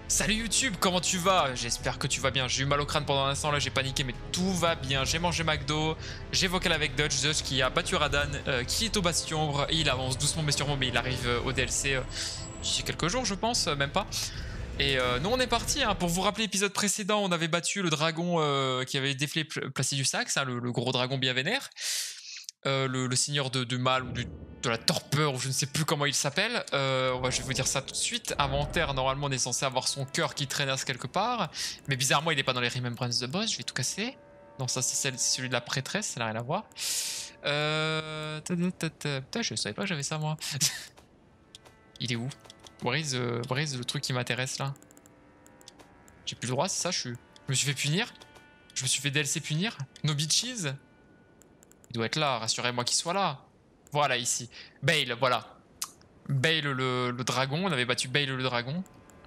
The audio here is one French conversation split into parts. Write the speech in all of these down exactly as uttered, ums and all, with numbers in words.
Salut YouTube, comment tu vas? J'espère que tu vas bien. J'ai eu mal au crâne pendant un instant, là j'ai paniqué, mais tout va bien. J'ai mangé McDo, j'ai vocal avec Dodge, Dodge qui a battu Radan, euh, qui est au bastion. Il avance doucement mais sûrement, mais il arrive euh, au D L C euh, d'ici quelques jours, je pense, euh, même pas. Et euh, nous on est parti, hein. Pour vous rappeler l'épisode précédent, on avait battu le dragon euh, qui avait déflé Placidusax, hein, le, le gros dragon bien vénère. Euh, le, le seigneur de, de mal ou du, de la torpeur, ou je ne sais plus comment il s'appelle. Euh, je vais vous dire ça tout de suite. Inventaire, normalement, on est censé avoir son cœur qui traînasse quelque part. Mais bizarrement, il n'est pas dans les Remembrance de Boss. Je vais tout casser. Non, ça, c'est celui de la prêtresse. Ça n'a rien à voir. Euh... Putain, je savais pas que j'avais ça, moi. Il est où? Brise, euh, brise le truc qui m'intéresse, là. J'ai plus le droit, c'est ça? Je, suis... je me suis fait punir? Je me suis fait D L C punir? No bitches? Il doit être là, rassurez-moi qu'il soit là. Voilà, ici. Bale, voilà. Bale le, le dragon, on avait battu Bale le dragon.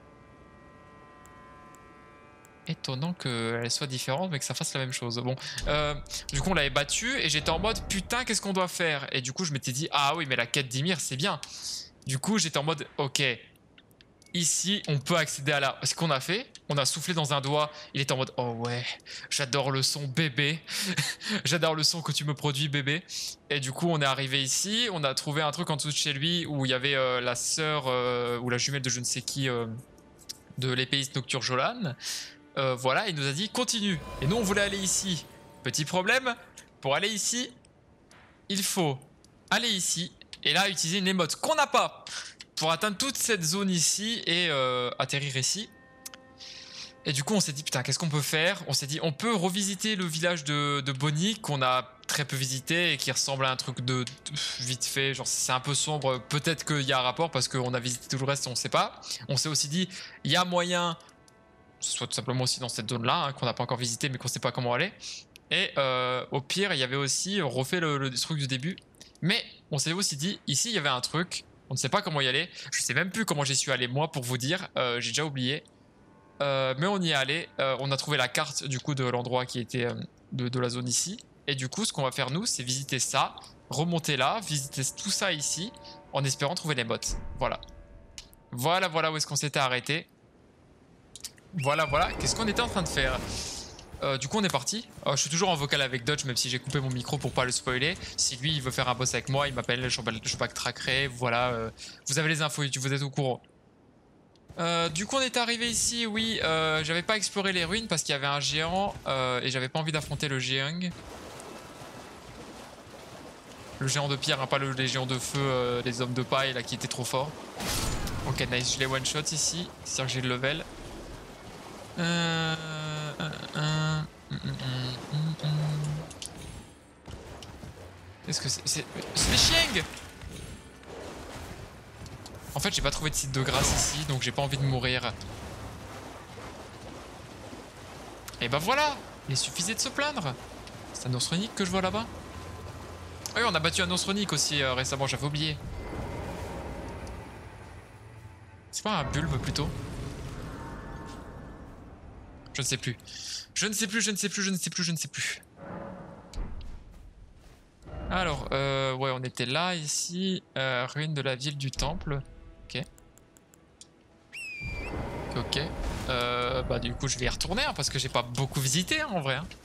Étonnant qu'elle soit différente, mais que ça fasse la même chose. Bon, euh, du coup, on l'avait battu et j'étais en mode putain, qu'est-ce qu'on doit faire? Et du coup, je m'étais dit, ah oui, mais la quête d'Ymir, c'est bien. Du coup, j'étais en mode, ok. Ici, on peut accéder à la... Ce qu'on a fait, on a soufflé dans un doigt. Il était en mode, oh ouais, j'adore le son bébé. J'adore le son que tu me produis bébé. Et du coup, on est arrivé ici. On a trouvé un truc en dessous de chez lui où il y avait euh, la sœur euh, ou la jumelle de je ne sais qui euh, de l'épéiste Nocturne Jolan. Euh, voilà, il nous a dit, continue. Et nous, on voulait aller ici. Petit problème, pour aller ici, il faut aller ici. Et là, utiliser une émote qu'on n'a pas. Pour atteindre toute cette zone ici et euh, atterrir ici. Et du coup on s'est dit putain qu'est-ce qu'on peut faire? On s'est dit on peut revisiter le village de, de Bonnie qu'on a très peu visité et qui ressemble à un truc de, de vite fait, genre c'est un peu sombre, peut-être qu'il y a un rapport parce qu'on a visité tout le reste et on sait pas. On s'est aussi dit il y a moyen, que ce soit tout simplement aussi dans cette zone là hein, qu'on n'a pas encore visité mais qu'on sait pas comment aller. Et euh, au pire il y avait aussi refait le, le truc du début. Mais on s'est aussi dit ici il y avait un truc. On ne sait pas comment y aller. Je sais même plus comment j'y suis allé moi pour vous dire. Euh, J'ai déjà oublié. Euh, mais on y est allé. Euh, on a trouvé la carte du coup de l'endroit qui était euh, de, de la zone ici. Et du coup, ce qu'on va faire nous, c'est visiter ça, remonter là, visiter tout ça ici, en espérant trouver les bottes. Voilà. Voilà, voilà où est-ce qu'on s'était arrêté. Voilà, voilà. Qu'est-ce qu'on était en train de faire? Euh, du coup on est parti, euh, je suis toujours en vocal avec Dodge même si j'ai coupé mon micro pour pas le spoiler. Si lui il veut faire un boss avec moi, il m'appelle, je, je backtrackerai, voilà, euh, vous avez les infos YouTube, vous êtes au courant. Euh, du coup on est arrivé ici, oui, euh, j'avais pas exploré les ruines parce qu'il y avait un géant euh, et j'avais pas envie d'affronter le géant. Le géant de pierre, hein, pas le, les géants de feu, euh, les hommes de paille là qui étaient trop forts. Ok nice, je les one shot ici, c'est sûr que j'ai le level. Euh... euh, euh... Qu'est-ce que c'est? C'est des chiengs! En fait, j'ai pas trouvé de site de grâce ici, donc j'ai pas envie de mourir. Et bah voilà! Il suffisait de se plaindre! C'est un Osronic que je vois là-bas? Ah oui, on a battu un Osronic aussi euh, récemment, j'avais oublié. C'est pas un bulbe plutôt? Je ne sais plus. Je ne sais plus, je ne sais plus, je ne sais plus, je ne sais plus. Alors, euh, ouais, on était là, ici. Euh, ruine de la ville du temple. Ok. Ok. Euh, bah du coup, je vais y retourner, hein, parce que j'ai pas beaucoup visité, hein, en vrai. Hein.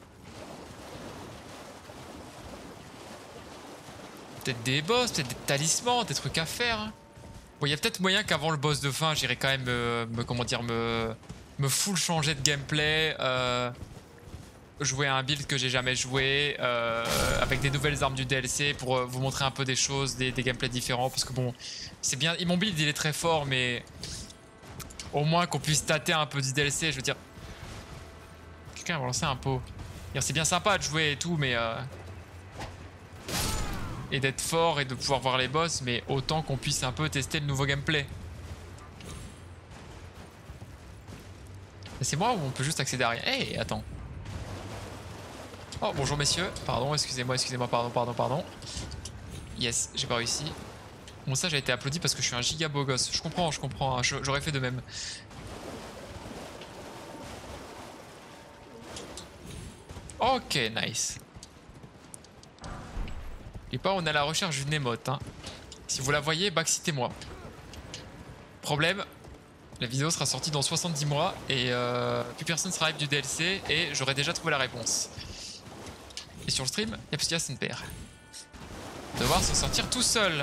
Peut-être des boss, peut-être des talismans, des trucs à faire. Hein. Bon, il y a peut-être moyen qu'avant le boss de fin, j'irai quand même me, me, comment dire, me, me full changer de gameplay. Euh... jouer à un build que j'ai jamais joué euh, avec des nouvelles armes du D L C pour euh, vous montrer un peu des choses, des, des gameplays différents parce que bon c'est bien, mon build il est très fort mais au moins qu'on puisse tâter un peu du D L C, je veux dire quelqu'un va lancer un pot, c'est bien sympa de jouer et tout mais euh... et d'être fort et de pouvoir voir les boss mais autant qu'on puisse un peu tester le nouveau gameplay. C'est moi ou on peut juste accéder à rien? Eh hey, attends. Oh bonjour messieurs, pardon, excusez-moi, excusez-moi, pardon, pardon, pardon. Yes, j'ai pas réussi. Bon ça j'ai été applaudi parce que je suis un giga beau gosse. Je comprends, je comprends, hein, j'aurais fait de même. Ok, nice. Et pas on est à la recherche d'une émote. Hein. Si vous la voyez, backcitez-moi. Problème, La vidéo sera sortie dans soixante-dix mois et euh, plus personne sera hype du D L C et j'aurai déjà trouvé la réponse. Et sur le stream, il y a Psya Père. Devoir se sortir tout seul.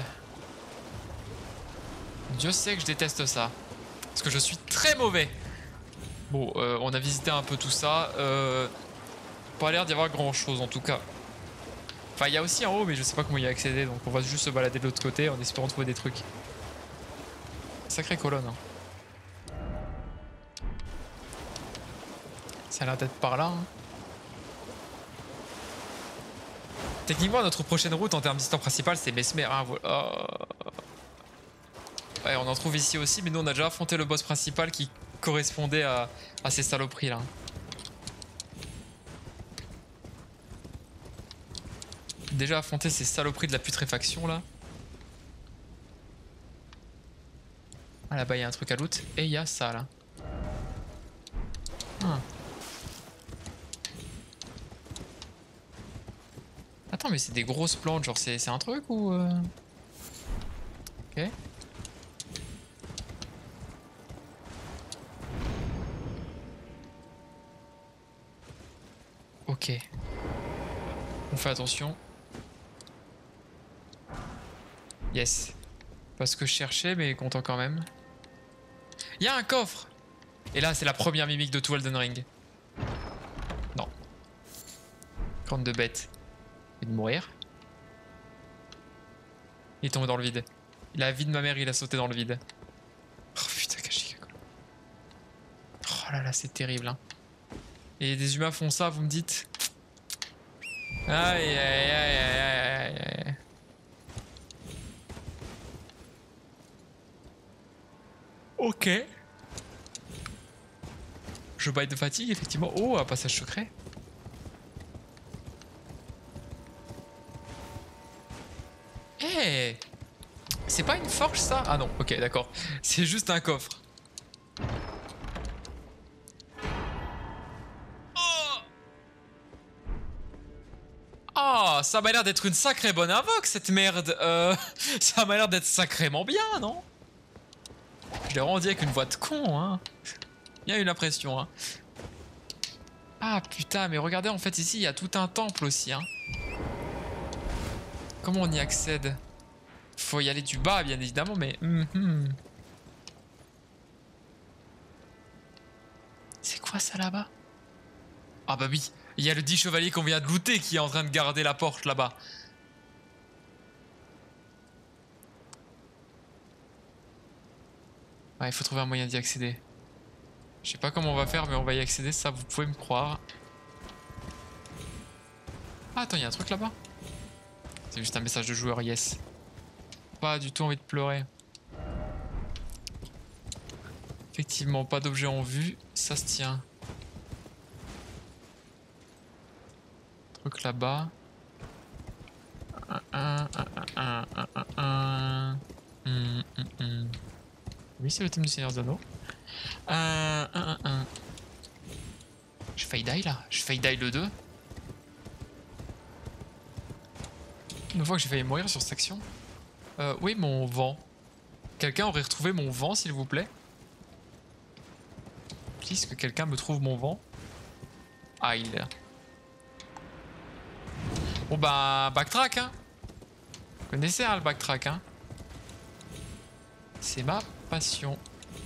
Dieu sait que je déteste ça. Parce que je suis très mauvais. Bon, euh, on a visité un peu tout ça. Euh, pas l'air d'y avoir grand chose en tout cas. Enfin, il y a aussi en haut, mais je sais pas comment y accéder. Donc on va juste se balader de l'autre côté en espérant trouver des trucs. Sacrée colonne. Hein. Ça a l'air d'être par là. Hein. Techniquement, notre prochaine route en termes d'histoire principale, c'est Mesmer. Hein, voilà. Ouais, on en trouve ici aussi, mais nous on a déjà affronté le boss principal qui correspondait à, à ces saloperies là. Déjà affronté ces saloperies de la putréfaction là. Ah là-bas il y a un truc à loot et il y a ça là. Ah. Attends mais c'est des grosses plantes, genre c'est un truc ou... Euh... Ok. Ok. On fait attention. Yes. Pas ce que je cherchais mais content quand même. Il y a un coffre. Et là c'est la première mimique de tout Elden Ring. Non. Corne de bête. Il de mourir. Il est tombé dans le vide. La vie de ma mère il a sauté dans le vide. Oh putain caché. Oh là là c'est terrible hein. Et des humains font ça vous me dites. Aïe aïe aïe aïe aïe aïe. Ok. Je baille de fatigue effectivement. Oh un passage secret. Eh hey, c'est pas une forge ça? Ah non, ok d'accord. C'est juste un coffre. Oh, oh ça m'a l'air d'être une sacrée bonne invoque cette merde. Euh, ça m'a l'air d'être sacrément bien, non? Je l'ai rendu avec une voix de con, hein. Il y a eu l'impression, hein. Ah putain, mais regardez, en fait ici il y a tout un temple aussi, hein. Comment on y accède? Faut y aller du bas, bien évidemment, mais... Mm-hmm. C'est quoi ça là-bas? Ah bah oui, il y a le dit chevalier qu'on vient de looter qui est en train de garder la porte là-bas. Ouais, il faut trouver un moyen d'y accéder. Je sais pas comment on va faire, mais on va y accéder, ça vous pouvez me croire. Ah attends, il y a un truc là-bas. C'est juste un message de joueur, yes. Pas du tout envie de pleurer. Effectivement, pas d'objet en vue, ça se tient. Truc là-bas. Un, un, un, un, un, un. Hum, hum, hum. Oui, c'est le thème du Seigneur des Anneaux. Un, un, un, un. Je failli die là. Je failli die le deux. Une fois que j'ai failli mourir sur cette action. Euh, oui, mon vent. Quelqu'un aurait retrouvé mon vent, s'il vous plaît? Please, que quelqu'un me trouve mon vent. Ah, il est là. Bon bah, backtrack, hein. Vous connaissez, hein, le backtrack, hein. C'est ma passion.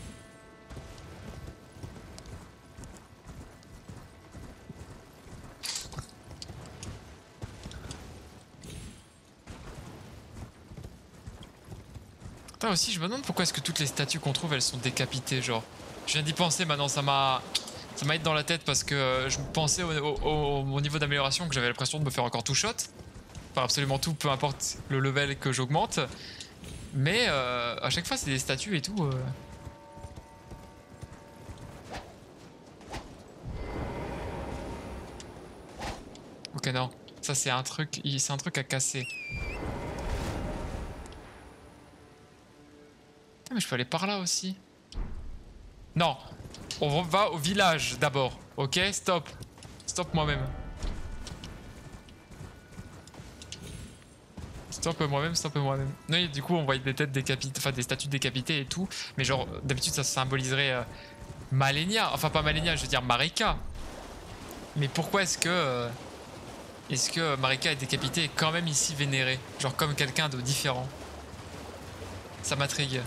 Putain aussi, je me demande pourquoi est-ce que toutes les statues qu'on trouve, elles sont décapitées, genre. Je viens d'y penser maintenant, ça m'a... Ça m'a été dans la tête parce que je pensais au, au, au, au niveau d'amélioration que j'avais l'impression de me faire encore tout shot. Enfin absolument tout, peu importe le level que j'augmente. Mais euh, à chaque fois c'est des statues et tout. Euh... Ok non, ça c'est un truc, c'est un truc à casser. Putain, mais je peux aller par là aussi. Non, on va au village d'abord. Ok, stop, stop moi-même. C'est un peu moi-même, c'est un peu moi-même. Oui, du coup, on voit des têtes décapitées, enfin des statues décapitées et tout. Mais genre, d'habitude, ça symboliserait euh, Malenia. Enfin, pas Malenia, je veux dire Marika. Mais pourquoi est-ce que... Euh, est-ce que Marika est décapitée et quand même ici vénérée? Genre comme quelqu'un de différent. Ça m'intrigue.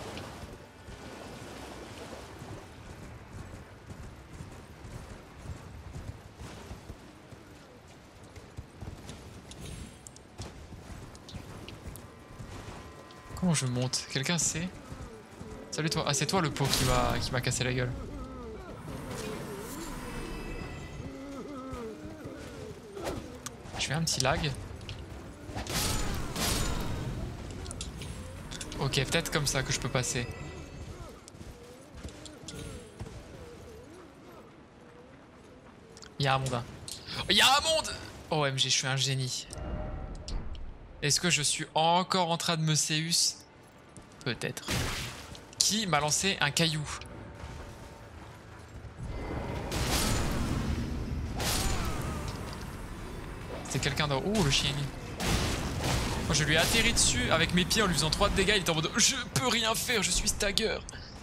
Comment je monte? Quelqu'un sait? Salut toi. Ah, c'est toi le pot qui m'a qui m'a cassé la gueule. Je fais un petit lag. Ok, peut-être comme ça que je peux passer. Il y a un monde. Il y a un monde! O M G, je suis un génie. Est-ce que je suis encore en train de me séus? Peut-être. Qui m'a lancé un caillou? C'est quelqu'un d'autre. Oh, le chien. Moi, je lui ai atterri dessus avec mes pieds en lui faisant trois de dégâts. Il était en mode je peux rien faire, je suis stagger.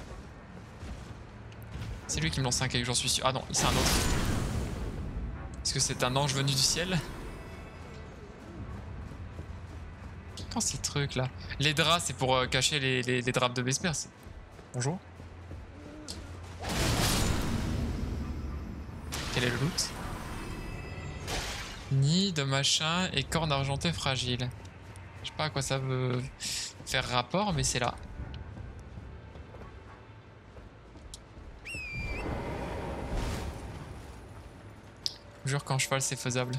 C'est lui qui me lance un caillou, j'en suis sûr. Ah non, c'est un autre. Est-ce que c'est un ange venu du ciel? Quand ces trucs là? Les draps, c'est pour euh, cacher les, les, les drapes de Vesper. Bonjour. Quel est le loot? Nid de machin et corne argentée fragile. Je sais pas à quoi ça veut faire rapport, mais c'est là. Je jure qu'en cheval c'est faisable.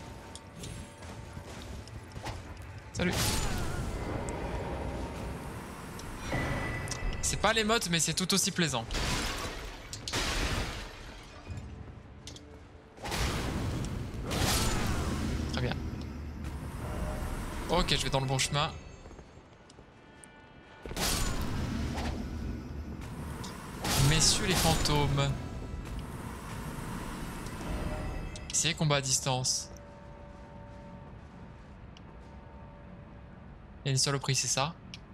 Salut. C'est pas les mottes, mais c'est tout aussi plaisant. Très bien. Ok, je vais dans le bon chemin. Messieurs les fantômes. Essayez combat à distance. Il y a une saloperie, c'est ça?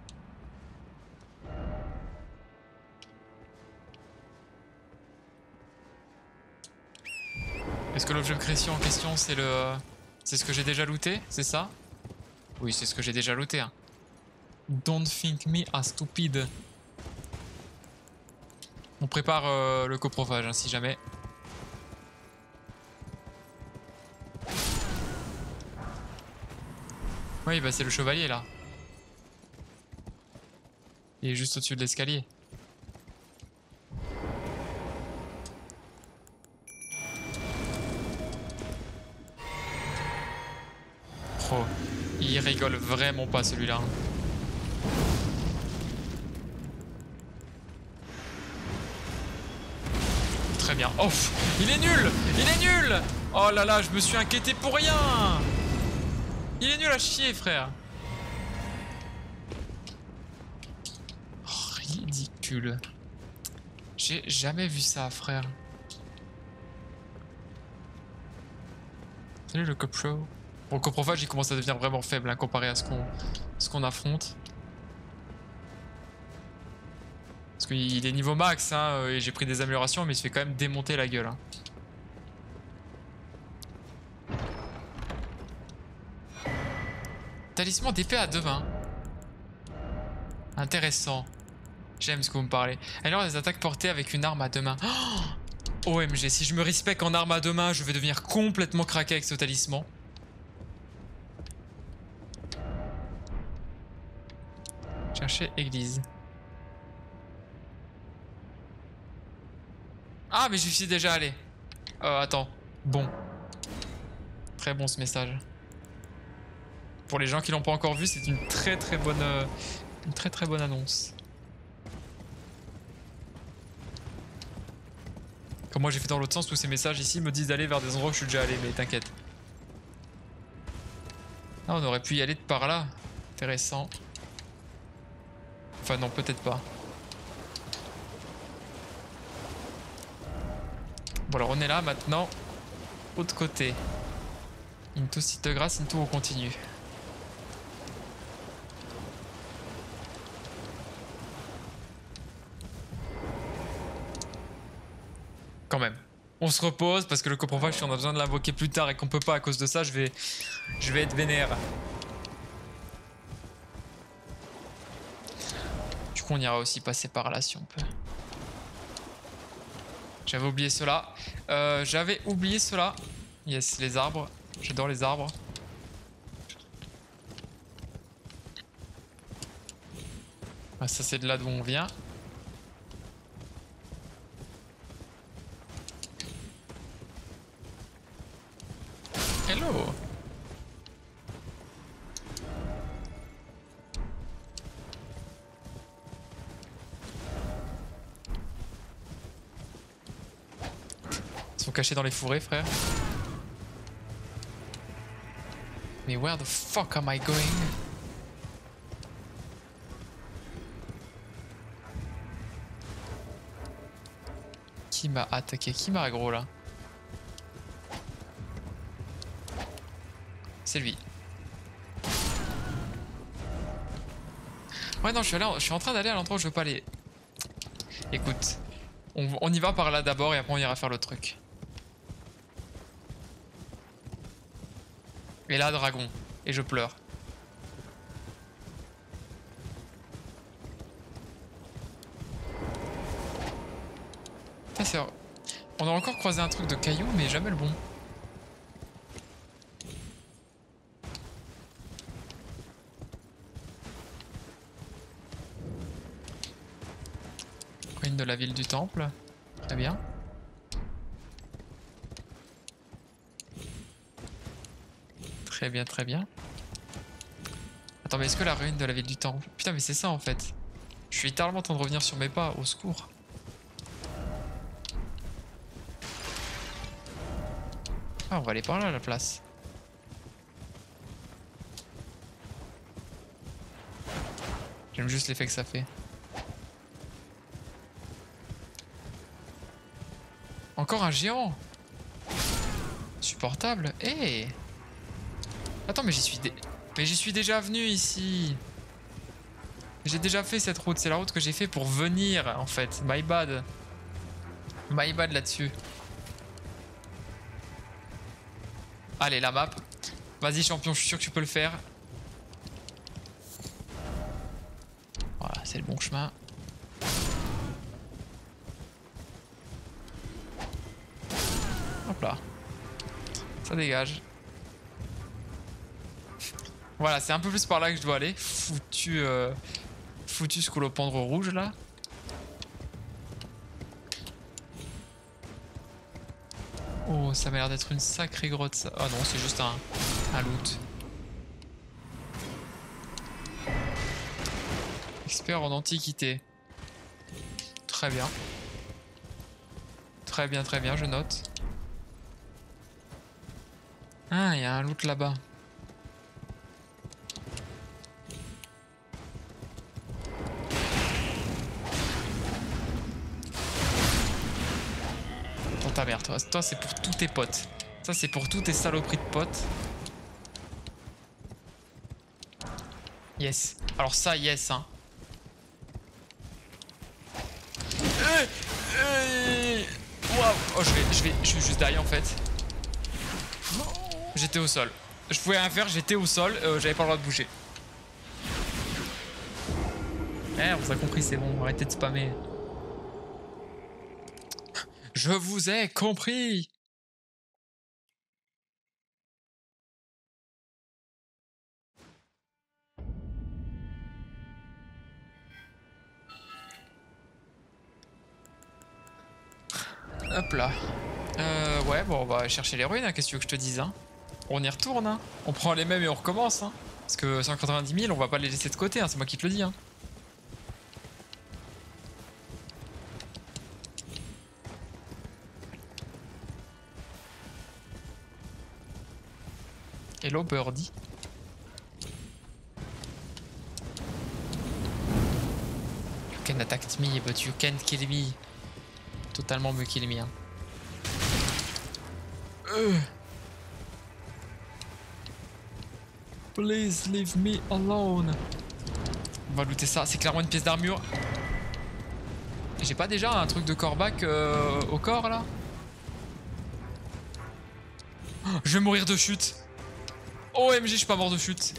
Est-ce que l'objet de création en question c'est le... C'est ce que j'ai déjà looté? C'est ça? Oui, c'est ce que j'ai déjà looté. Hein. Don't think me a stupid. On prépare euh, le coprophage hein, si jamais. Oui, bah c'est le chevalier là. Il est juste au-dessus de l'escalier. Oh, il rigole vraiment pas celui-là. Très bien. Oh, il est nul! Il est nul! Oh là là, je me suis inquiété pour rien! Il est nul à chier, frère! Oh, ridicule. J'ai jamais vu ça, frère. Salut le copro. Bon, le coprophage il commence à devenir vraiment faible hein, comparé à ce qu'on ce qu'on affronte. Parce qu'il est niveau max hein, et j'ai pris des améliorations mais il se fait quand même démonter la gueule. Hein. Talisman d'épée à deux mains. Intéressant. J'aime ce que vous me parlez. Alors des attaques portées avec une arme à deux mains. Oh O M G, si je me respecte en arme à deux mains, je vais devenir complètement craqué avec ce talisman. Chercher église. Ah mais j'y suis déjà allé. Euh attends. Bon. Très bon ce message. Pour les gens qui l'ont pas encore vu, c'est une très très bonne euh, une très très bonne annonce. Comme moi j'ai fait dans l'autre sens, tous ces messages ici me disent d'aller vers des endroits où je suis déjà allé, mais t'inquiète. Ah on aurait pu y aller de par là. Intéressant. Enfin non, peut-être pas. Bon alors on est là maintenant. Autre côté. Into site grasse, into on continue. quand même. On se repose parce que le coprophage, si on a besoin de l'invoquer plus tard et qu'on peut pas à cause de ça, je vais, je vais être vénère. Du coup, on ira aussi passer par là si on peut. J'avais oublié cela. Euh, J'avais oublié cela. Yes, les arbres. J'adore les arbres. Ah, ça, c'est de là d'où on vient. Hello. Ils sont cachés dans les fourrés, frère. Mais where the fuck am I going? Qui m'a attaqué? Qui m'a aggro là? C'est lui. Ouais non, je suis, allé, je suis en train d'aller à l'endroit où je veux pas aller. Écoute, on, on y va par là d'abord et après on ira faire le truc. Et là, dragon. Et je pleure. Putain, on a encore croisé un truc de cailloux, mais jamais le bon. Ruine de la ville du temple. Très bien. Très bien, très bien. Attends, mais est-ce que la ruine de la ville du temple... Putain, mais c'est ça en fait. Je suis littéralement en train de revenir sur mes pas, au secours. Ah, on va aller par là à la place. J'aime juste l'effet que ça fait. Encore un géant. Supportable. Eh hey. Attends, mais j'y suis dé... mais j'y suis déjà venu ici. J'ai déjà fait cette route. C'est la route que j'ai fait pour venir, en fait. My bad. My bad là-dessus. Allez, la map. Vas-y, champion, je suis sûr que tu peux le faire. Voilà, c'est le bon chemin. Hop là. Ça dégage. Voilà, c'est un peu plus par là que je dois aller. Foutu, euh, foutu scolopendre rouge là. Oh, ça m'a l'air d'être une sacrée grotte ça. Oh non, c'est juste un, un loot. Expert en antiquité. Très bien. Très bien, très bien, je note. Ah, il y a un loot là-bas. Ta mère, toi, toi c'est pour tous tes potes. Ça c'est pour tous tes saloperies de potes. Yes. Alors ça, yes, hein. Waouh. Oh, je vais, je vais, je suis juste derrière en fait. J'étais au sol. Je pouvais rien faire, j'étais au sol, euh, j'avais pas le droit de bouger. Eh, on vous a compris, c'est bon, arrêtez de spammer. Je vous ai compris. Hop là. Euh, ouais, bon, on va chercher les ruines, hein, qu'est-ce que tu veux que je te dise, hein. On y retourne, hein. On prend les mêmes et on recommence, hein. Parce que cent quatre-vingt-dix mille, on va pas les laisser de côté, hein, c'est moi qui te le dis, hein. Hello birdie. You can attack me, but you can't kill me. Totalement me kill me. Hein. Euh. Please leave me alone. On va looter ça. C'est clairement une pièce d'armure. J'ai pas déjà un truc de corbac euh, au corps là? Je vais mourir de chute. O M G, je suis pas mort de chute.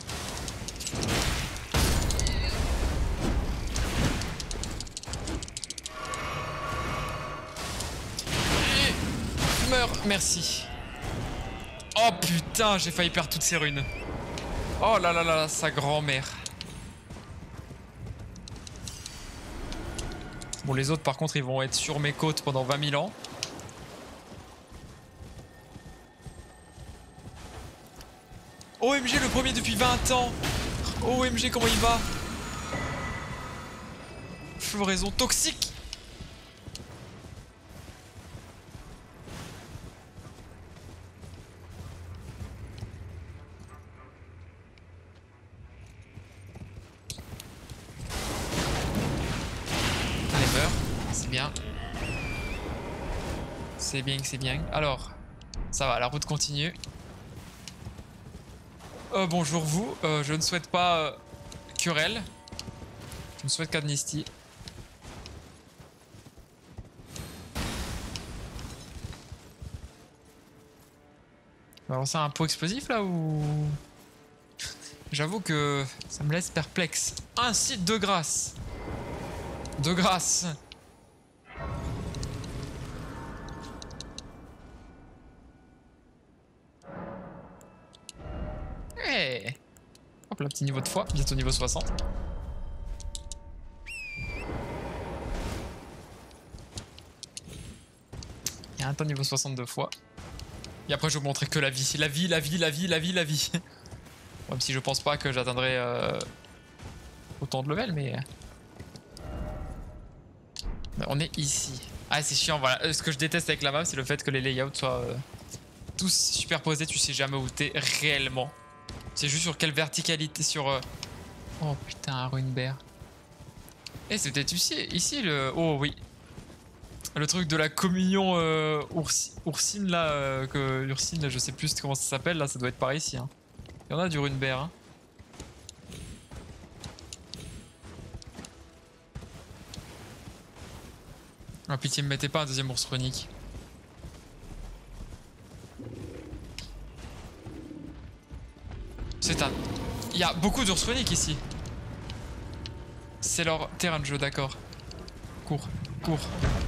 Et... Meurs, merci. Oh putain, j'ai failli perdre toutes ces runes. Oh là là là là, sa grand-mère. Bon, les autres par contre, ils vont être sur mes côtes pendant vingt mille ans. O M G, le premier depuis vingt ans. O M G, comment il va? Floraison toxique. Allez, meurs. C'est bien. C'est bien, c'est bien. Alors, ça va, la route continue. Euh, bonjour vous, euh, je ne souhaite pas euh, querelle, je ne souhaite qu'amnistie. On va lancer un pot explosif là ou... J'avoue que ça me laisse perplexe. Un site de grâce. De grâce. Hey. Hop là, petit niveau de foi, bientôt niveau soixante. Il y a un temps niveau soixante-deux fois. Et après je vais vous montrer que la vie. La vie, la vie, la vie, la vie, la vie. Même si je pense pas que j'atteindrai euh, autant de level, mais... mais on est ici. Ah c'est chiant, voilà. Ce que je déteste avec la map, c'est le fait que les layouts soient euh, tous superposés. Tu sais jamais où t'es réellement. C'est juste sur quelle verticalité, sur... Euh... Oh putain, un Runeberg. Eh, c'est peut-être ici, ici le... Oh oui. Le truc de la communion euh, Oursi... Oursine là, euh, que... Ursine, là, je sais plus comment ça s'appelle, là, ça doit être par ici. Hein. Il y en a du Runeberg. Hein. Ah pitié, me mettez pas un deuxième ours chronique. C'est un... Il y a beaucoup d'ours chroniques ici. C'est leur terrain de jeu, d'accord. Cours, cours.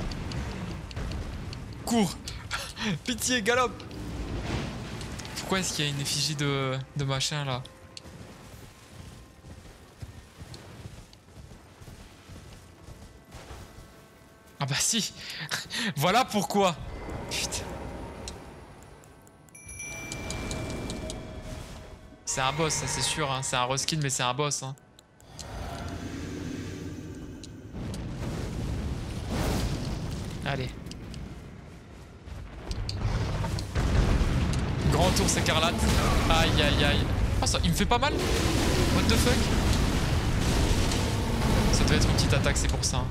Cours. Pitié, galope. Pourquoi est-ce qu'il y a une effigie de, de machin là? Ah bah si. Voilà pourquoi. Putain. C'est un boss, ça c'est sûr. Hein. C'est un reskin, mais c'est un boss. Hein. Allez. Grand ours écarlate. Aïe aïe aïe. Oh, ça, il me fait pas mal. What the fuck. Ça doit être une petite attaque, c'est pour ça.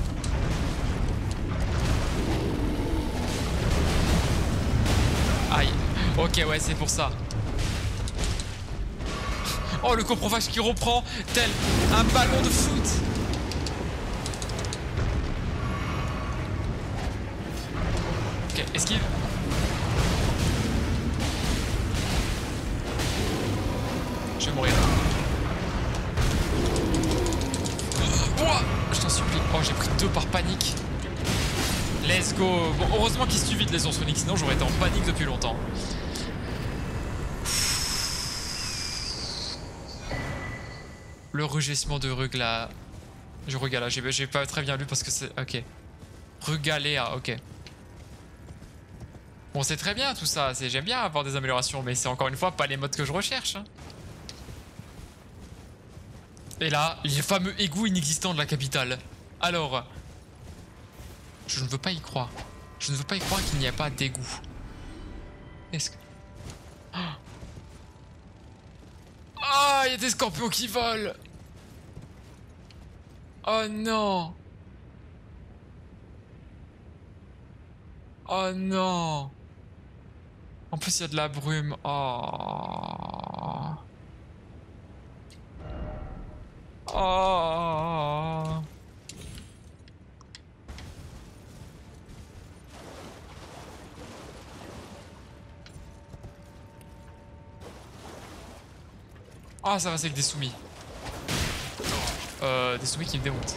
Aïe. Ok, ouais, c'est pour ça. Oh, le coprophage qui reprend tel un ballon de foot. Ok, esquive. Je vais mourir. Oh, je t'en supplie. Oh, j'ai pris deux par panique. Let's go. Bon, heureusement qu'ils se vite les ours soniques, sinon j'aurais été en panique depuis longtemps. Le rugissement de Rugla. Je Rugala, j'ai pas très bien lu parce que c'est... Ok. Rugaléa, ok. Bon, c'est très bien tout ça. J'aime bien avoir des améliorations, mais c'est encore une fois pas les modes que je recherche. Hein. Et là, les fameux égouts inexistants de la capitale. Alors... Je ne veux pas y croire. Je ne veux pas y croire qu'il n'y a pas d'égout. Est-ce que... Ah, il y a des scorpions qui volent. Oh non. Oh non. En plus, il y a de la brume. Oh. Oh. Ah, ça va, c'est que des soumis. Euh, des soumis qui me démontent.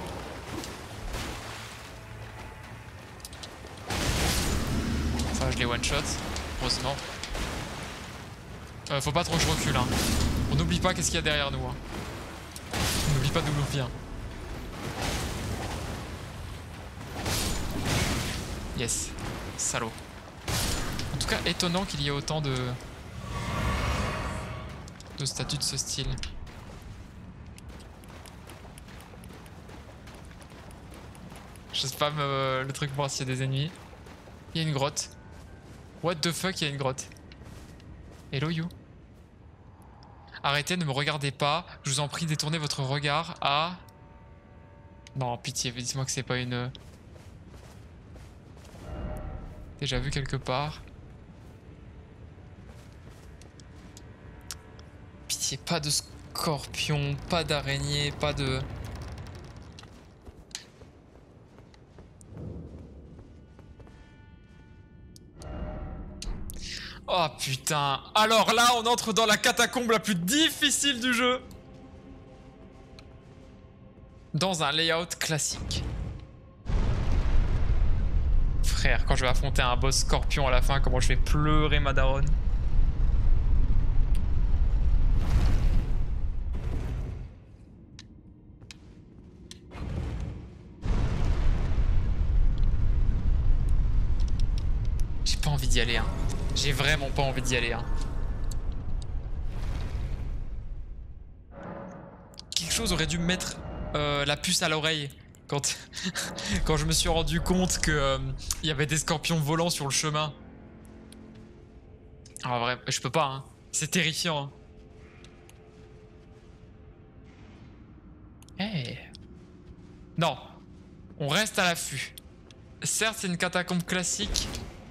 Ça, je les one-shot, heureusement. Euh, faut pas trop que je recule, hein. On n'oublie pas qu'est-ce qu'il y a derrière nous, hein. On n'oublie pas d'où l'on vient. Yes, salaud. En tout cas, étonnant qu'il y ait autant de... de statues de ce style. Je sais pas me... le truc pour voir s'il y a des ennemis. Il y a une grotte. What the fuck, il y a une grotte. Hello you. Arrêtez, ne me regardez pas. Je vous en prie, détournez votre regard à... Non, pitié, dites-moi que c'est pas une... Déjà vu quelque part. Pitié, pas de scorpion, pas d'araignée, pas de... Oh putain. Alors là, on entre dans la catacombe la plus difficile du jeu. Dans un layout classique. Frère, quand je vais affronter un boss scorpion à la fin, comment je vais pleurer ma daronne. J'ai pas envie d'y aller, hein. J'ai vraiment pas envie d'y aller, hein. Quelque chose aurait dû me mettre euh, la puce à l'oreille quand, quand je me suis rendu compte que euh, y avait des scorpions volants sur le chemin. En vrai, je peux pas, hein. C'est terrifiant. Eh. Hey. Non. On reste à l'affût. Certes, c'est une catacombe classique.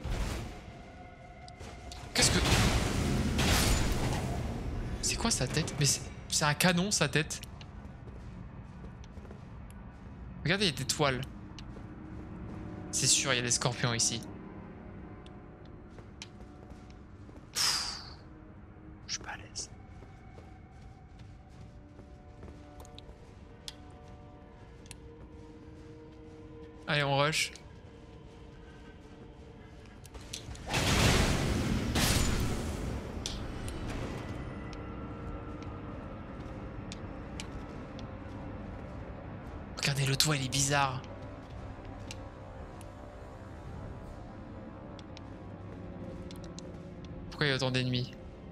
Qu'est-ce que... C'est quoi sa tête? Mais c'est un canon, sa tête. Regardez, il y a des toiles. C'est sûr, il y a des scorpions ici. Pfff. Je suis pas à l'aise. Allez, on rush. Regardez, le toit, il est bizarre. Pourquoi il y a autant d'ennemis?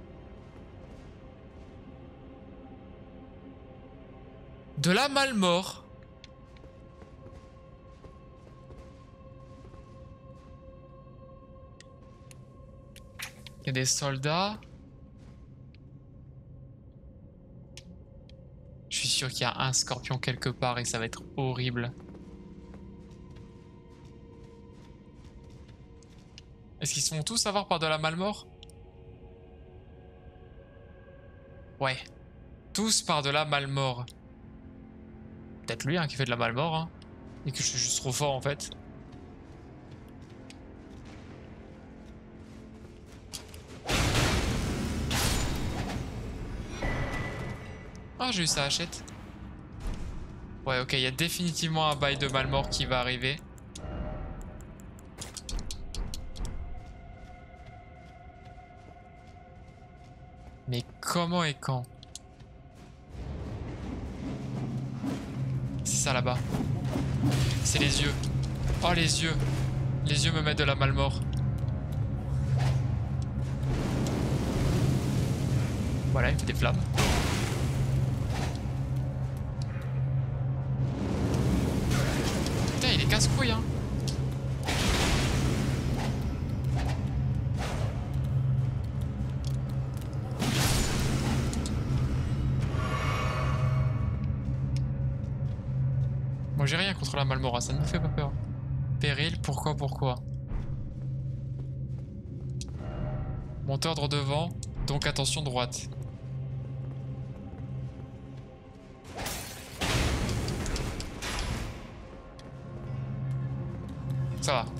De la Malmort. Il y a des soldats. Je suis sûr qu'il y a un scorpion quelque part et ça va être horrible. Est-ce qu'ils se font tous avoir par de la Malmort? Ouais. Tous par de la Malmort. Peut-être lui hein, qui fait de la Malmort. Hein. Et que je suis juste trop fort en fait. Ah, j'ai eu sa hachette. Ouais, ok, il y a définitivement un bail de Malmort qui va arriver. Mais comment et quand? C'est ça là-bas. C'est les yeux. Oh, les yeux. Les yeux me mettent de la Malmort. Voilà, il me fait des flammes. Putain, il est casse-couille, hein. Moi, j'ai rien contre la Malmora, ça ne me fait pas peur. Péril, pourquoi, pourquoi? Monte ordre devant, donc attention droite. Ça va.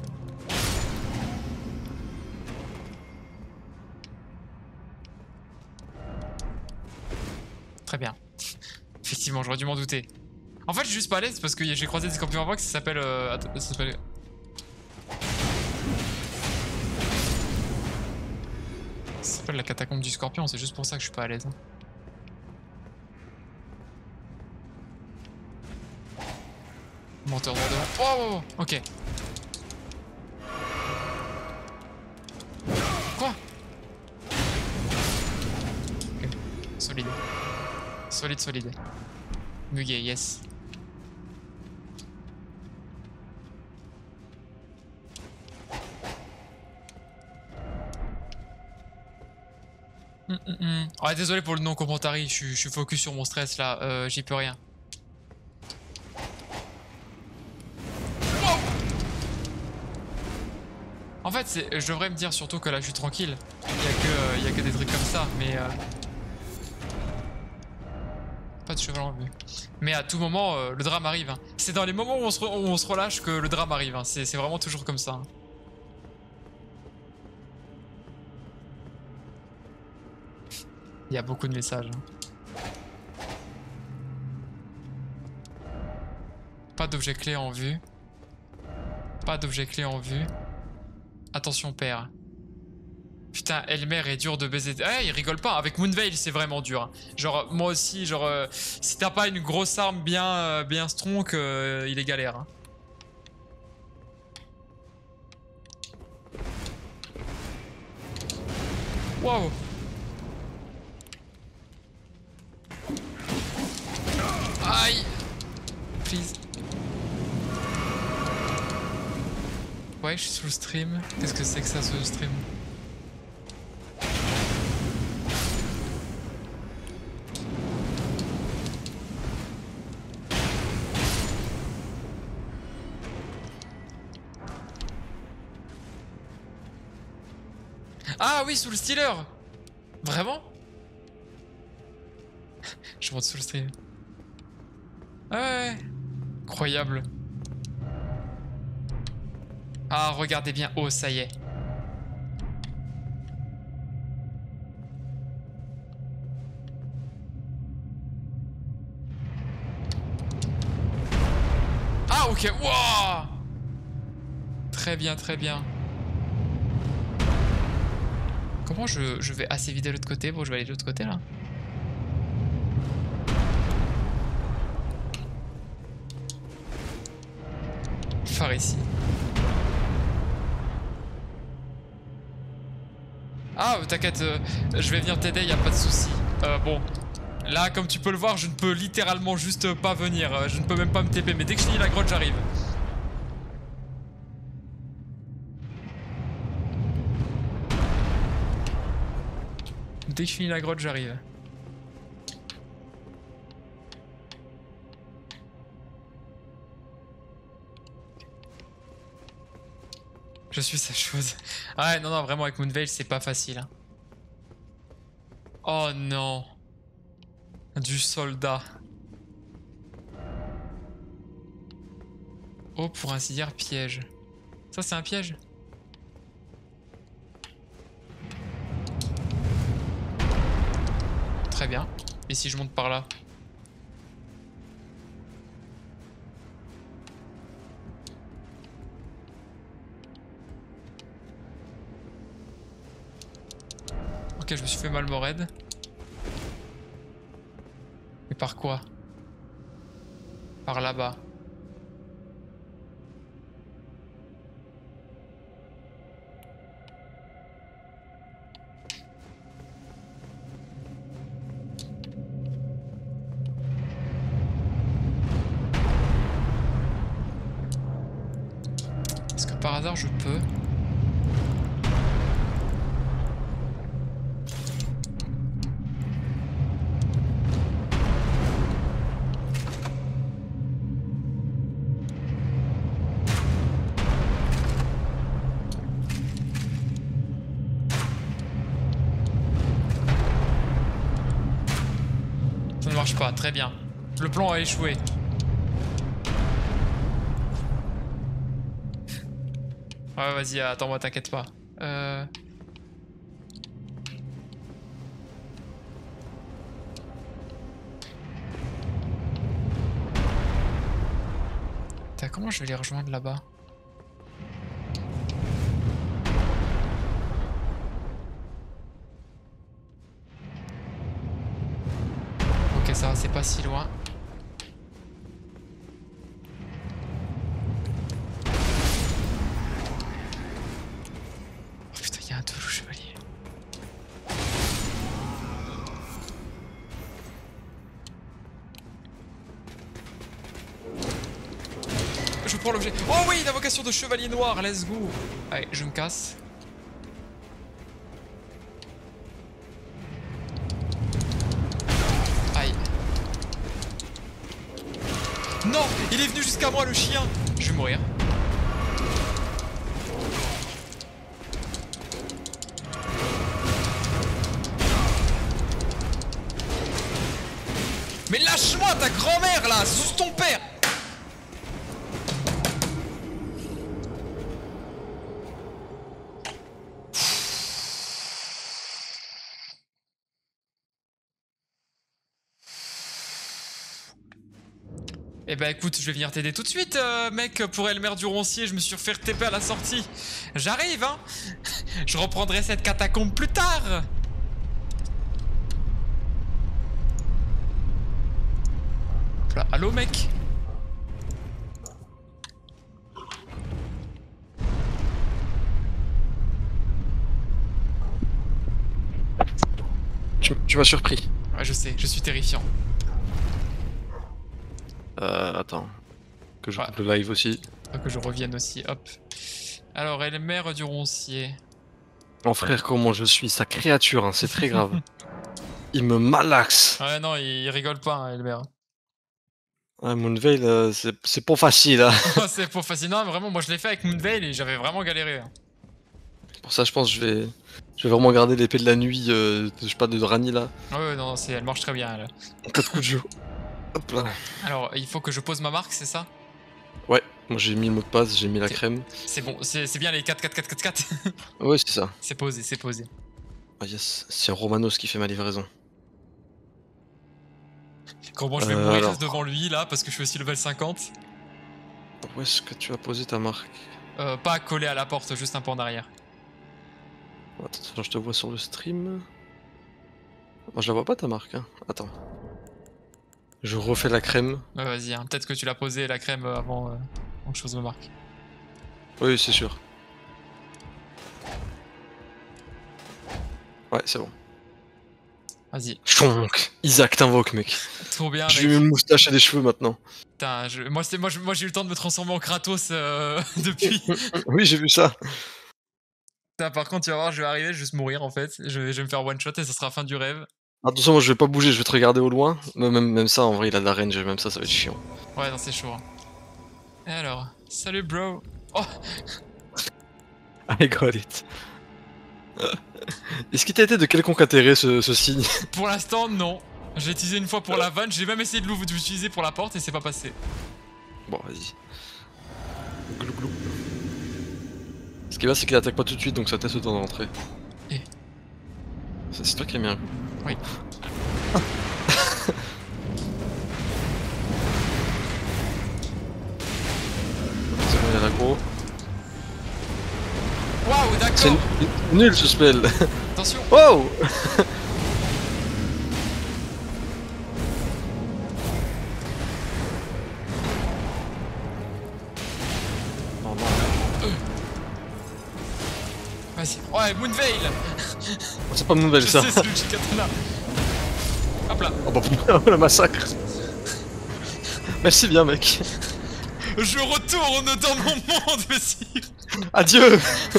Très bien. Effectivement, j'aurais dû m'en douter. En fait, je suis juste pas à l'aise parce que j'ai croisé des scorpions en voix qui s'appellent... Euh... Attends, ça s'appelle... Ça s'appelle la catacombe du scorpion, c'est juste pour ça que je suis pas à l'aise. Hein. Menteur droit devant. Oh, oh, oh, ok. Quoi? Ok. Solide. Solide, solide. Muguet, yes. Mm, mm, mm. Ouais, désolé pour le non-commentaire, je, suis- je suis focus sur mon stress là, euh, j'y peux rien. Wow. En fait, c'est- je devrais me dire surtout que là je suis tranquille. Il y a que, euh, il y a que des trucs comme ça, mais... Euh... Pas de cheval en vue. Mais à tout moment, euh, le drame arrive. Hein. C'est dans les moments où on, se re- où on se relâche que le drame arrive. Hein. C'est vraiment toujours comme ça. Hein. Il y a beaucoup de messages. Hein. Pas d'objet clé en vue. Pas d'objet clé en vue. Attention père. Putain, Elmer est dur de baiser. Eh, il rigole pas. Avec Moonveil, c'est vraiment dur. Hein. Genre, moi aussi, genre, euh, si t'as pas une grosse arme bien, euh, bien strong, euh, il est galère. Hein. Wow. Aïe. Please. Ouais, je suis sous le stream. Qu'est-ce que c'est que ça, sous le stream? Ah oui, sous le stealer. Vraiment? Je monte sous le stream. Ah ouais. Incroyable. Ah, regardez bien. Oh, ça y est. Ah, ok. Wow. Très bien, très bien. Comment je, je vais assez vite de l'autre côté? Bon, je vais aller de l'autre côté, là. Phare ici. Ah, t'inquiète, euh, je vais venir t'aider, y a pas de souci. Euh, bon, là, comme tu peux le voir, je ne peux littéralement juste pas venir. Euh, je ne peux même pas me T P, mais dès que je finis la grotte, j'arrive. Dès que je finis la grotte, j'arrive. Je suis sa chose. Ah ouais, non, non, vraiment, avec Moonveil, c'est pas facile. Hein. Oh non. Du soldat. Oh, pour ainsi dire, piège. Ça, c'est un piège? Très bien. Et si je monte par là? Ok, je me suis fait mal Mored. Et par quoi? Par là-bas. Est-ce que par hasard je peux? Ça ne marche pas, très bien. Le plan a échoué. Ouais, vas-y, attends-moi, t'inquiète pas. Euh... comment je vais les rejoindre là-bas? Ok, ça va, c'est pas si loin. Oh putain, il y a un Toulouse chevalier. Je prends l'objet. Oh oui, une invocation de chevalier noir, let's go. Allez, je me casse. Aïe. Non, il est venu jusqu'à moi, le chien. Je vais mourir. Mais lâche-moi ta grand-mère là, sous ton père. Eh bah écoute, je vais venir t'aider tout de suite, euh, mec, pour Elmer du Roncier, je me suis refait T P à la sortie. J'arrive, hein. Je reprendrai cette catacombe plus tard. Là, allô, mec? Tu, tu m'as surpris. Ouais, je sais, je suis terrifiant. Euh, attends. Que je Ouais. coupe le live aussi. Faut que je revienne aussi, hop. Alors, Elmer du Roncier. Mon frère, comment je suis sa créature, hein, c'est très grave. Il me malaxe. Ouais, non, il, il rigole pas, hein, Elmer. Ouais, Moonveil, euh, c'est c'est pas facile. Hein. C'est pas fascinant, vraiment, moi je l'ai fait avec Moonveil et j'avais vraiment galéré. Hein. Pour ça, je pense que je vais, je vais vraiment garder l'épée de la nuit, euh, de, je sais pas, de Rani là. Ouais, ouais, non, c'est, elle marche très bien, elle. Quatre coups de jeu. Hop là. Alors, il faut que je pose ma marque, c'est ça? Ouais, moi j'ai mis le mot de passe, j'ai mis la C'est- crème. C'est bon, c'est c'est bien les quatre quatre quatre quatre quatre. Ouais, c'est ça. C'est posé, c'est posé. Ah yes, c'est Romanos qui fait ma livraison. Comment je vais Euh, mourir alors. devant lui là, parce que je suis aussi level cinquante. Où est-ce que tu as posé ta marque? Euh, pas collé à la porte, juste un peu en arrière. Attends, je te vois sur le stream. Moi je la vois pas ta marque, hein. Attends. Je refais la crème. Ouais, vas-y, hein. Peut-être que tu l'as posé la crème euh, avant, euh, avant que je pose ma marque. Oui, c'est sûr. Ouais, c'est bon. Vas-y, Chonk. Isaac t'invoque, mec. trop bien, J'ai mec. eu une moustache et des cheveux maintenant. Putain, je- moi, c'est- moi, je- moi j'ai eu le temps de me transformer en Kratos euh, depuis. Oui, j'ai vu ça. Putain, par contre, tu vas voir, je vais arriver, je vais juste mourir en fait. Je vais, je vais me faire one shot et ça sera la fin du rêve. Attention, moi je vais pas bouger, je vais te regarder au loin. Mais Même, même ça, en vrai, il a de la range, même ça, ça va être chiant. Ouais, non, c'est chaud. Hein. Et alors, salut bro. Oh, I got it. Est-ce qu'il t'a été de quelconque intérêt ce, ce signe? pour l'instant, non. J'ai utilisé une fois pour la vanne, j'ai même essayé de l'ouvrir- de l'utiliser pour la porte et c'est pas passé. Bon, vas-y. Glou, glou. Ce qui est bien, c'est qu'il attaque pas tout de suite, donc ça teste le temps de rentrer. Eh. Ça, c'est toi qui as mis un coup. Oui. C'est bon, il y a l'aggro. Waouh, C'est d'accord. nul ce spell. Attention. Wow. Oh non. Vas-y. Ouais, Moonveil. C'est pas Moonveil Je ça. sais, c'est le Chikatana. Hop là. Oh bah putain, le massacre. Merci bien mec. Je retourne dans mon monde, messire. Adieu.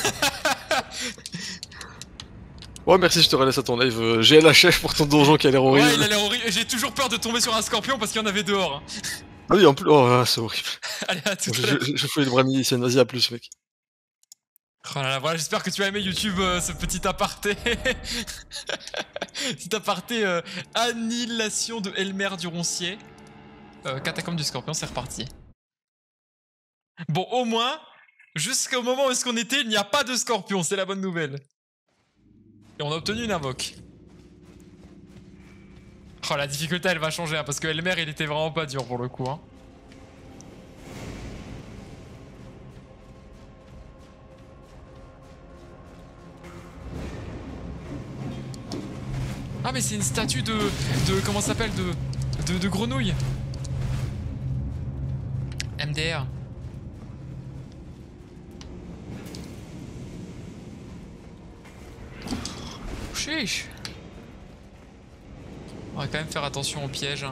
Ouais merci, je te relaisse à ton live. Euh, G L H F pour ton donjon qui a l'air horrible. Ouais, il a l'air horrible. J'ai toujours peur de tomber sur un scorpion parce qu'il y en avait dehors. hein. Ah oui en plus, oh c'est horrible. Allez, à tout Bon, à je, l'heure. je, je fouille le bras milicienne, vas-y à plus mec. Oh là là, voilà, j'espère que tu as aimé YouTube, euh, ce petit aparté. Petit aparté euh, annihilation de Elmer du Roncier. Euh, Catacombe du Scorpion, c'est reparti. Bon, au moins, jusqu'au moment où est-ce qu'on était, il n'y a pas de scorpion, c'est la bonne nouvelle. Et on a obtenu une invoque. Oh, la difficulté, elle va changer, hein, parce que Elmer, il était vraiment pas dur pour le coup. Hein. Ah mais c'est une statue de... de comment ça s'appelle de, de... de grenouille. M D R. Chiche. On va quand même faire attention aux pièges.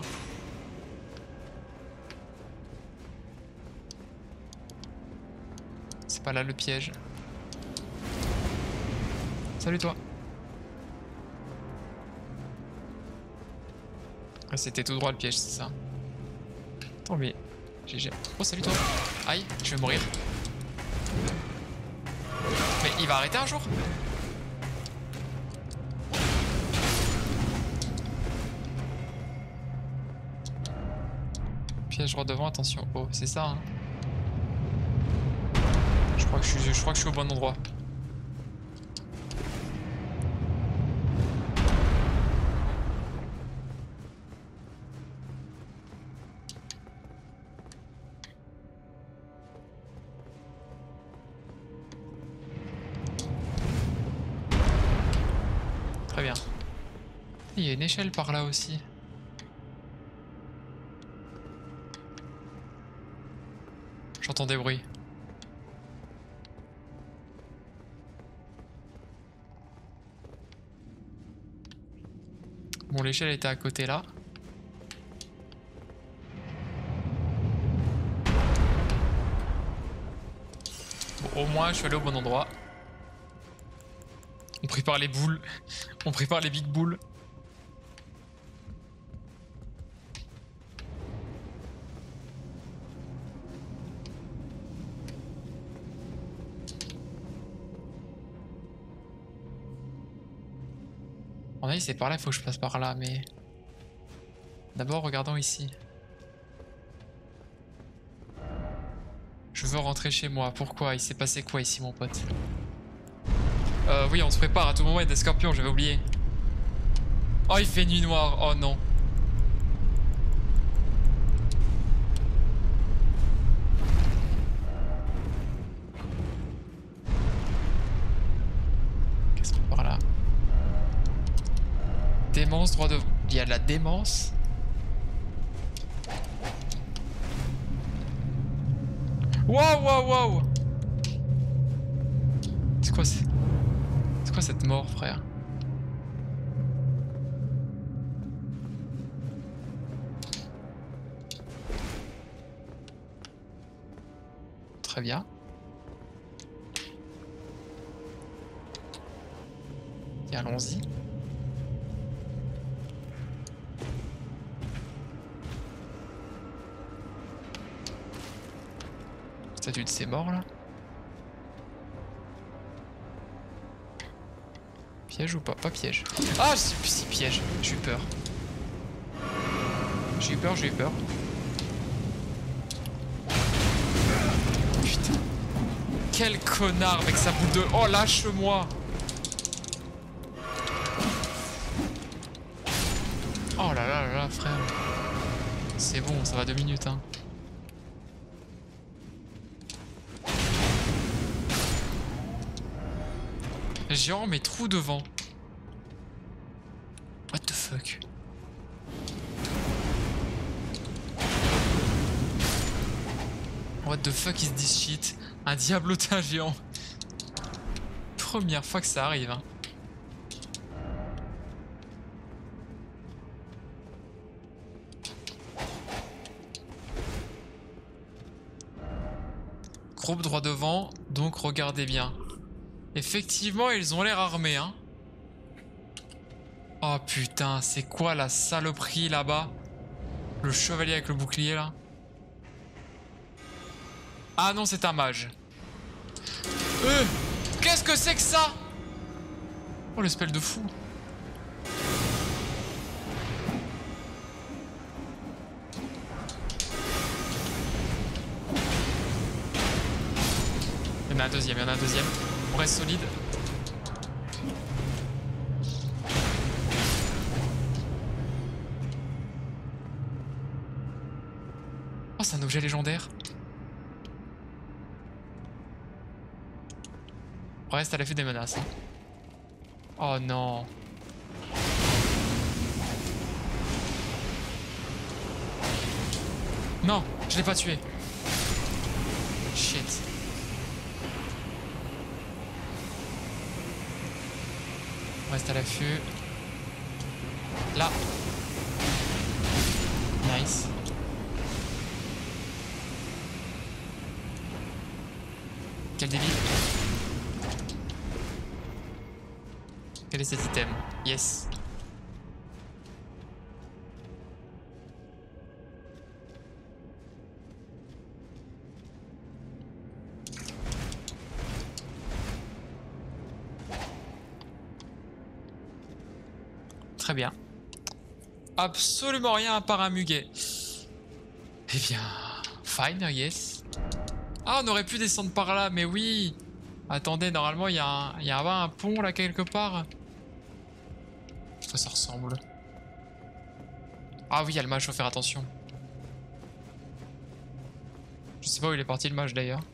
C'est pas là le piège. Salut toi. Ah, c'était tout droit le piège, c'est ça. Tant mieux. G G. Oh salut toi. Aïe, je vais mourir. Mais il va arrêter un jour? Piège droit devant, attention. Oh, c'est ça. Hein. Je crois que je suis, je crois que je suis au bon endroit. Très bien. Il y a une échelle par là aussi. J'entends des bruits. Bon, l'échelle était à côté là. Bon, au moins, je suis allé au bon endroit. On prépare les boules. On prépare les big boules. On a dit c'est par là, il faut que je passe par là, mais... D'abord, regardons ici. Je veux rentrer chez moi. Pourquoi? Il s'est passé quoi ici, mon pote? Euh, oui, on se prépare. À tout moment, il y a des scorpions, j'avais oublié. Oh, il fait nuit noire. Oh non. Qu'est-ce qu'on fait par là? Démence, droit devant. Il y a de la démence. Waouh, waouh, waouh. C'est quoi, c'est... C'est quoi cette mort, frère? Très bien. Et allons-y. Statue de ces morts là. Piège ou pas? Pas piège. Ah, c'est piège. J'ai eu peur. J'ai eu peur, j'ai eu peur. Putain. Quel connard avec sa boule de... Oh, lâche-moi. Oh là là là là, frère. C'est bon, ça va deux minutes, hein. Géant mais trou devant. What the fuck? What the fuck is this shit? Un diablotin géant. Première fois que ça arrive, hein. Groupe droit devant, donc regardez bien. Effectivement, ils ont l'air armés, hein. Oh putain, c'est quoi la saloperie là-bas? Le chevalier avec le bouclier là. Ah non, c'est un mage. Euh, Qu'est-ce que c'est que ça? Oh, le spell de fou. Il y en a un deuxième, il y en a un deuxième. On reste solide. Oh, c'est un objet légendaire. On reste à l'affût des menaces. Hein. Oh non. Non, je l'ai pas tué. Shit. On reste à l'affût. Là. Nice. Quel débile. Quel est cet item? Yes. Très bien. Absolument rien à part un muguet. Eh bien, fine, yes. Ah, on aurait pu descendre par là, mais oui. Attendez, normalement, il y a un, il y a un, un pont là quelque part. Ça, ça ressemble. Ah oui, il y a le mage, faut faire attention. Je sais pas où il est parti le mage d'ailleurs.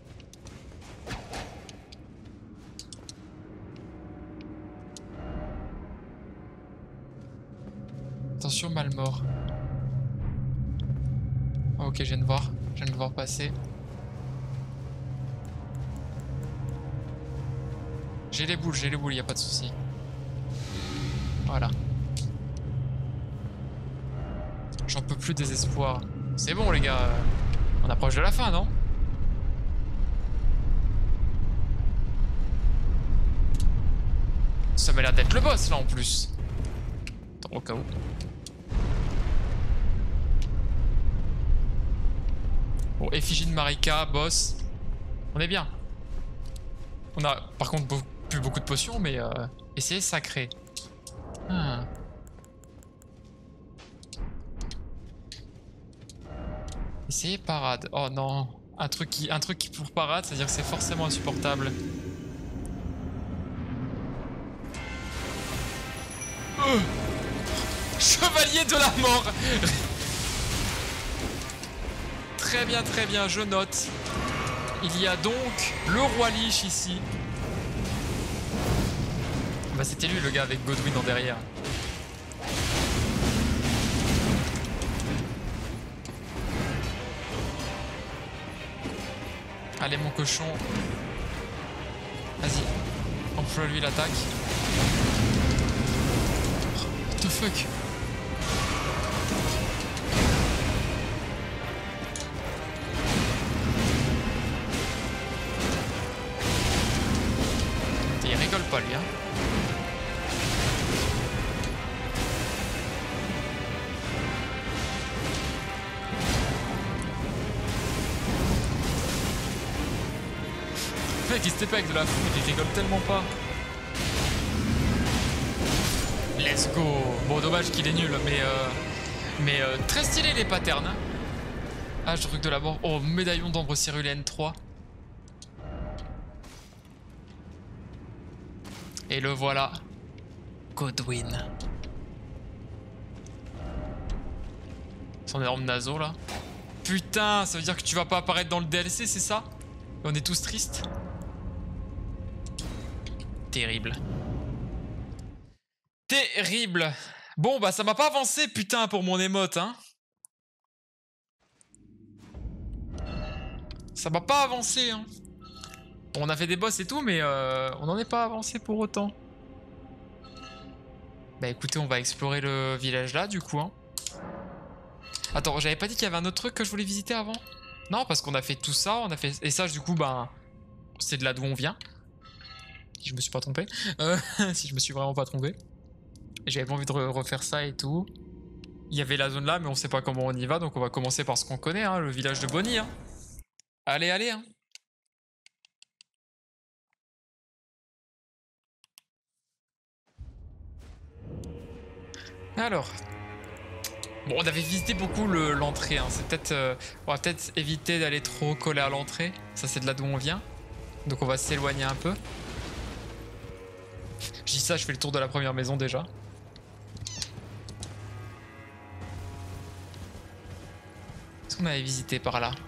Attention, mal mort. Oh, ok, je viens de voir. Je viens de voir passer. J'ai les boules, j'ai les boules, y a pas de souci. Voilà. J'en peux plus, désespoir. C'est bon les gars, on approche de la fin, non? Ça m'a l'air d'être le boss là en plus. Attends, au cas où. Bon, effigie de Marika, boss. On est bien. On a par contre be plus beaucoup de potions, mais euh, essayez sacré. Ah. Essayez parade. Oh non. Un truc qui, un truc qui pour parade, c'est-à-dire que c'est forcément insupportable. Euh. Chevalier de la mort. Très bien, très bien, je note. Il y a donc le roi Lich ici. Bah c'était lui le gars avec Godwyn en derrière. Allez mon cochon. Vas-y. Emploie lui l'attaque. What the fuck? Il rigole pas lui hein. Le mec il se tape avec de la foudre, il rigole tellement pas. Let's go. Bon dommage qu'il est nul mais euh, mais euh, très stylé les patterns hein. Ah je truc de la mort. Oh médaillon d'ambre cyrulène trois. Et le voilà. Godwyn. Son énorme naso là. Putain, ça veut dire que tu vas pas apparaître dans le D L C, c'est ça? On est tous tristes. Terrible. Terrible. Bon bah ça m'a pas avancé putain pour mon émote hein. Ça m'a pas avancé hein. Bon, on a fait des boss et tout mais euh, on n'en est pas avancé pour autant. Bah écoutez on va explorer le village là du coup hein. Attends j'avais pas dit qu'il y avait un autre truc que je voulais visiter avant? Non parce qu'on a fait tout ça, on a fait... Et ça du coup bah c'est de là d'où on vient. Si je me suis pas trompé. Euh, si je me suis vraiment pas trompé. J'avais pas envie de re refaire ça et tout. Il y avait la zone là mais on sait pas comment on y va donc on va commencer par ce qu'on connaît hein, le village de Bonnie hein. Allez allez hein. Alors. Bon on avait visité beaucoup l'entrée hein. C'est peut-être... Euh, on va peut-être éviter d'aller trop coller à l'entrée. Ça c'est de là d'où on vient. Donc on va s'éloigner un peu. Je dis ça, je fais le tour de la première maison déjà. Est-ce qu'on avait visité par là?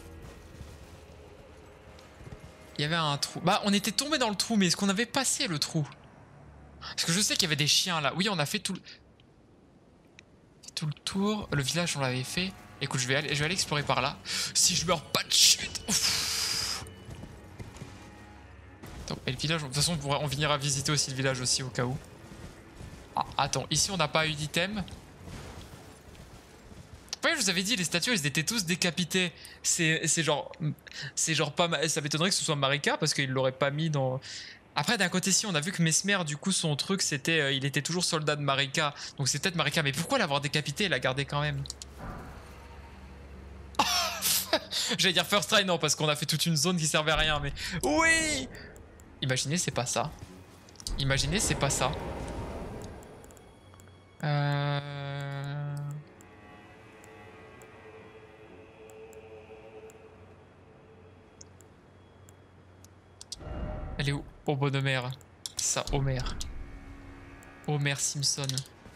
Il y avait un trou. Bah on était tombé dans le trou, mais est-ce qu'on avait passé le trou? Parce que je sais qu'il y avait des chiens là. Oui on a fait tout le... tout le tour. Le village on l'avait fait. Écoute, je vais aller, je vais aller explorer par là. Si je meurs pas de chute. Ouf. Attends, et le village, de toute façon, on, pourra, on finira visiter aussi le village aussi au cas où. Ah, attends, ici on n'a pas eu d'item. Ouais, je vous avais dit, les statues, elles étaient tous décapitées. C'est genre... C'est genre pas... Ça m'étonnerait que ce soit Marika, parce qu'il l'aurait pas mis dans... Après, d'un côté, si, on a vu que Mesmer, du coup, son truc, c'était... Euh, il était toujours soldat de Marika. Donc c'est peut-être Marika. Mais pourquoi l'avoir décapité et la garder quand même? J'allais dire first try, non, parce qu'on a fait toute une zone qui servait à rien, mais... Oui! Imaginez, c'est pas ça. Imaginez, c'est pas ça. Euh... Elle est où? Oh, bonne mère. Ça, Homer. Homer Simpson.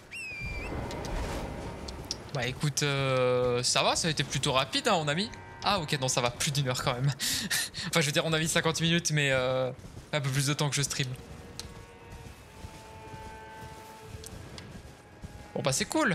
Bah écoute, euh, ça va, ça a été plutôt rapide, hein, on a mis. Ah ok, non, ça va, plus d'une heure quand même. Enfin, je veux dire, on a mis cinquante minutes, mais euh, un peu plus de temps que je stream. Bon bah c'est cool.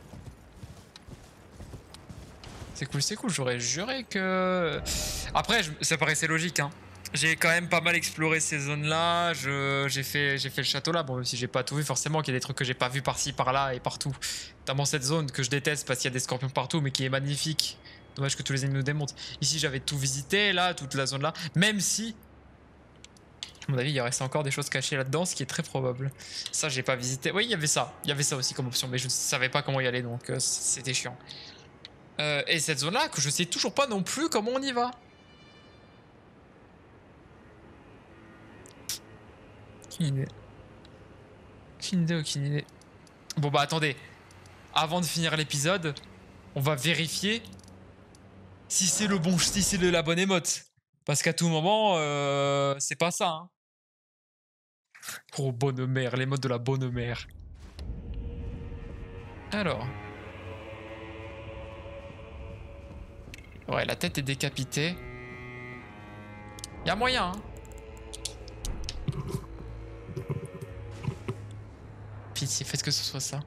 C'est cool, c'est cool, j'aurais juré que... Après, je... ça paraissait logique, hein. J'ai quand même pas mal exploré ces zones-là, je... j'ai fait... fait le château là, bon même si j'ai pas tout vu forcément, qu'il y a des trucs que j'ai pas vu par-ci, par-là et partout. Notamment cette zone que je déteste parce qu'il y a des scorpions partout mais qui est magnifique. Dommage que tous les ennemis nous démontent. Ici j'avais tout visité, là, toute la zone là, même si... À mon avis, il reste encore des choses cachées là-dedans, ce qui est très probable. Ça, j'ai pas visité. Oui, il y avait ça, il y avait ça aussi comme option, mais je ne savais pas comment y aller, donc euh, c'était chiant. Euh, et cette zone-là, que je sais toujours pas non plus comment on y va. Aucune idée. Aucune idée, aucune idée. Bon bah attendez. Avant de finir l'épisode, on va vérifier si c'est le bon, si c'est la bonne émote. Parce qu'à tout moment, euh, c'est pas ça. Hein. Oh, bonne mère, l'émote de la bonne mère. Alors. Ouais, la tête est décapitée. Y'a moyen, hein. Pitié, faites que ce soit ça.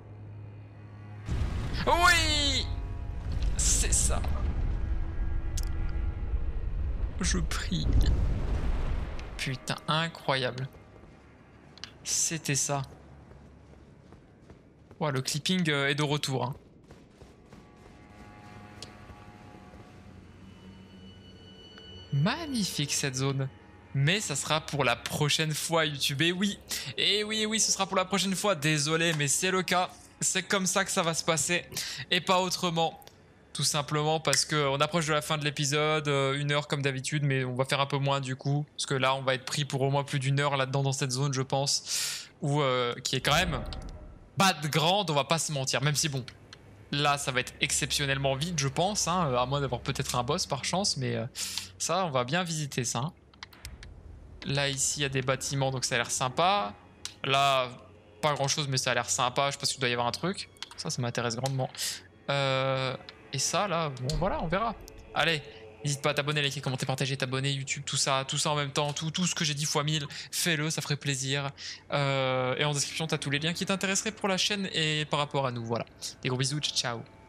Oui! C'est ça. Je prie. Putain, incroyable. C'était ça. Ouais, le clipping est de retour. Hein. Magnifique cette zone. Mais ça sera pour la prochaine fois YouTube. Et oui, et oui, et oui, ce sera pour la prochaine fois. Désolé, mais c'est le cas. C'est comme ça que ça va se passer. Et pas autrement. Tout simplement parce qu'on approche de la fin de l'épisode. Une heure comme d'habitude, mais on va faire un peu moins du coup. Parce que là, on va être pris pour au moins plus d'une heure là-dedans dans cette zone, je pense. Ou euh, qui est quand même pas de grande, on va pas se mentir. Même si bon... Là, ça va être exceptionnellement vite, je pense, hein, à moins d'avoir peut-être un boss par chance, mais euh, ça, on va bien visiter ça. Hein. Là, ici, il y a des bâtiments, donc ça a l'air sympa. Là, pas grand-chose, mais ça a l'air sympa. Je pense qu'il doit y avoir un truc. Ça, ça m'intéresse grandement. Euh, et ça, là, bon, voilà, on verra. Allez, n'hésite pas à t'abonner, liker, commenter, partager, t'abonner, YouTube, tout ça, tout ça en même temps, tout, tout ce que j'ai dit fois mille, fais-le, ça ferait plaisir. Euh, et en description, t'as tous les liens qui t'intéresseraient pour la chaîne et par rapport à nous, voilà. Des gros bisous, ciao.